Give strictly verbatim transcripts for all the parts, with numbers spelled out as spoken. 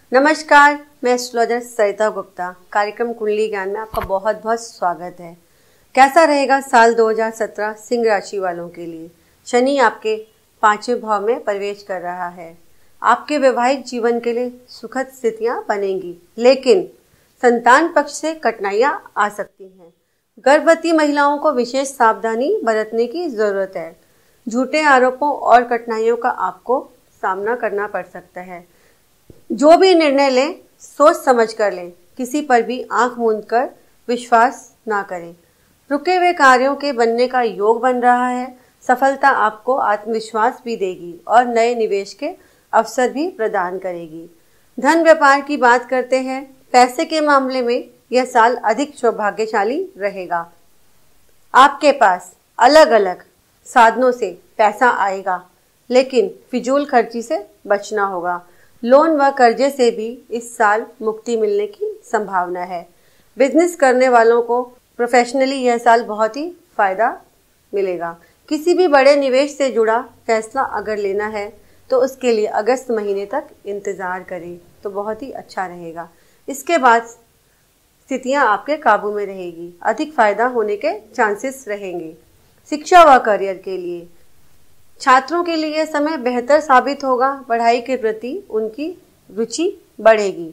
नमस्कार, मैं एस्ट्रोलॉजर सरिता गुप्ता। कार्यक्रम कुंडली ज्ञान में आपका बहुत बहुत स्वागत है। कैसा रहेगा साल दो हज़ार सत्रह सिंह राशि वालों के लिए? शनि आपके पांचवें भाव में प्रवेश कर रहा है। आपके वैवाहिक जीवन के लिए सुखद स्थितियां बनेंगी, लेकिन संतान पक्ष से कठिनाइयां आ सकती हैं। गर्भवती महिलाओं को विशेष सावधानी बरतने की जरूरत है। झूठे आरोपों और कठिनाइयों का आपको सामना करना पड़ सकता है। जो भी निर्णय लें सोच समझ कर लें, किसी पर भी आंख मूंद कर विश्वास ना करें। रुके हुए कार्यों के बनने का योग बन रहा है। सफलता आपको आत्मविश्वास भी देगी और नए निवेश के अवसर भी प्रदान करेगी। धन व्यापार की बात करते हैं। पैसे के मामले में यह साल अधिक सौभाग्यशाली रहेगा। आपके पास अलग अलग साधनों से पैसा आएगा, लेकिन फिजूल खर्ची से बचना होगा। लोन व कर्जे से भी इस साल मुक्ति मिलने की संभावना है। बिजनेस करने वालों को प्रोफेशनली यह साल बहुत ही फायदा मिलेगा। किसी भी बड़े निवेश से जुड़ा फैसला अगर लेना है तो उसके लिए अगस्त महीने तक इंतजार करें तो बहुत ही अच्छा रहेगा। इसके बाद स्थितियां आपके काबू में रहेगी, अधिक फायदा होने के चांसेस रहेंगे। शिक्षा व करियर के लिए छात्रों के लिए समय बेहतर साबित होगा। पढ़ाई के प्रति उनकी रुचि बढ़ेगी।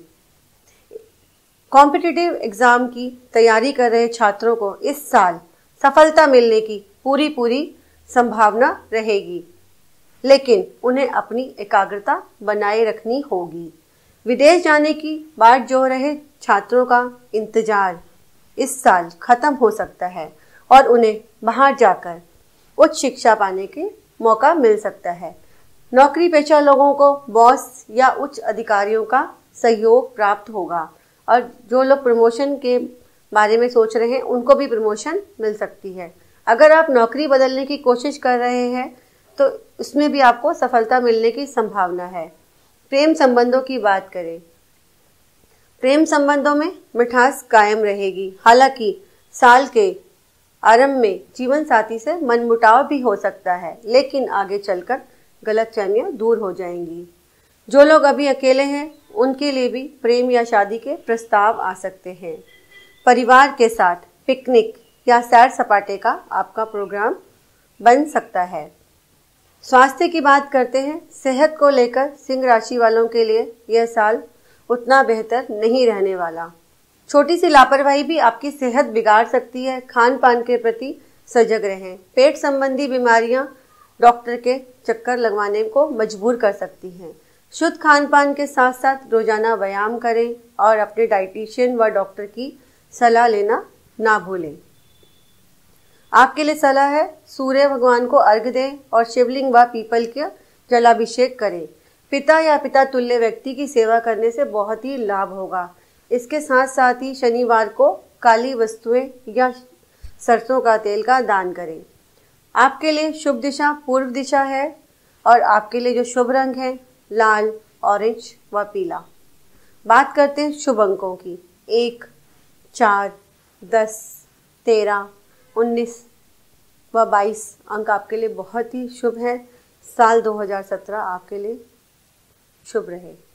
कॉम्पिटिटिव एग्जाम की तैयारी कर रहे छात्रों को इस साल सफलता मिलने की पूरी पूरी संभावना रहेगी, लेकिन उन्हें अपनी एकाग्रता बनाए रखनी होगी। विदेश जाने की बाट जो रहे छात्रों का इंतजार इस साल खत्म हो सकता है और उन्हें बाहर जाकर उच्च शिक्षा पाने के मौका मिल सकता है। नौकरी पेशा लोगों को बॉस या उच्च अधिकारियों का सहयोग प्राप्त होगा और जो लोग प्रमोशन के बारे में सोच रहे हैं उनको भी प्रमोशन मिल सकती है। अगर आप नौकरी बदलने की कोशिश कर रहे हैं तो उसमें भी आपको सफलता मिलने की संभावना है। प्रेम संबंधों की बात करें, प्रेम संबंधों में मिठास कायम रहेगी। हालांकि साल के आरंभ में जीवन साथी से मनमुटाव भी हो सकता है, लेकिन आगे चलकर गलतफहमियां दूर हो जाएंगी। जो लोग अभी अकेले हैं उनके लिए भी प्रेम या शादी के प्रस्ताव आ सकते हैं। परिवार के साथ पिकनिक या सैर सपाटे का आपका प्रोग्राम बन सकता है। स्वास्थ्य की बात करते हैं। सेहत को लेकर सिंह राशि वालों के लिए यह साल उतना बेहतर नहीं रहने वाला। छोटी सी लापरवाही भी आपकी सेहत बिगाड़ सकती है। खान पान के प्रति सजग रहें। पेट संबंधी बीमारियां डॉक्टर के चक्कर लगवाने को मजबूर कर सकती हैं। शुद्ध खान पान के साथ साथ रोजाना व्यायाम करें और अपने डाइटिशियन व डॉक्टर की सलाह लेना ना भूलें। आपके लिए सलाह है, सूर्य भगवान को अर्घ्य दें और शिवलिंग व पीपल के जलाभिषेक करें। पिता या पिता तुल्य व्यक्ति की सेवा करने से बहुत ही लाभ होगा। इसके साथ साथ ही शनिवार को काली वस्तुएं या सरसों का तेल का दान करें। आपके लिए शुभ दिशा पूर्व दिशा है और आपके लिए जो शुभ रंग है लाल, ऑरेंज व पीला। बात करते हैं शुभ अंकों की। एक, चार, दस, तेरह, उन्नीस व बाईस अंक आपके लिए बहुत ही शुभ है। साल दो हज़ार सत्रह आपके लिए शुभ रहे।